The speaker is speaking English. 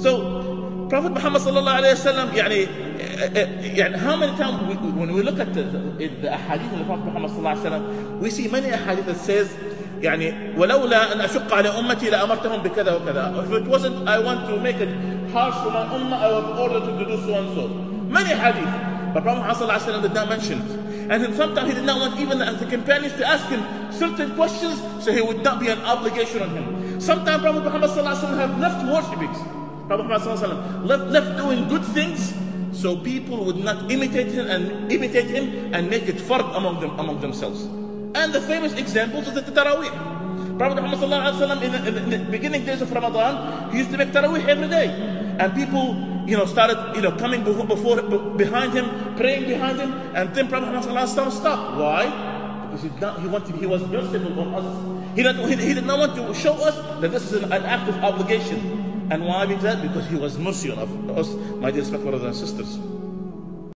So Prophet Muhammad sallallahu alayhi wa sallam, how many times when we look at the ahadith of the Prophet Muhammad sallallahu alayhi wa sallam, we see many ahadith that says, ولولا أن أشق على أمتي لأمرتهم بكذا وكذا. If it wasn't, I want to make it harsh for my ummah, I have ordered him to do so and so. Many hadith. But Prophet Muhammad sallallahu alayhi wa sallam did not mention it. And then sometimes he did not want even the companions to ask him certain questions, so he would not be an obligation on him. Sometimes Prophet Muhammad sallallahu alayhi wa sallam have left worshipping. Prophet Muhammad sallallahu alayhi wa sallam left doing good things, so people would not imitate him and make it fard among themselves. And the famous examples is the Taraweeh. Prophet Muhammad sallallahu alayhi wa sallam in the beginning days of Ramadan, he used to make Taraweeh every day. And people started coming behind him, praying behind him, and then Prophet Muhammad sallallahu alayhi wa sallam stopped. Why? Because he was merciful on us. He did not want to show us that this is an act of obligation. And why is that? Because he was mercy on us, my dear respected brothers and sisters.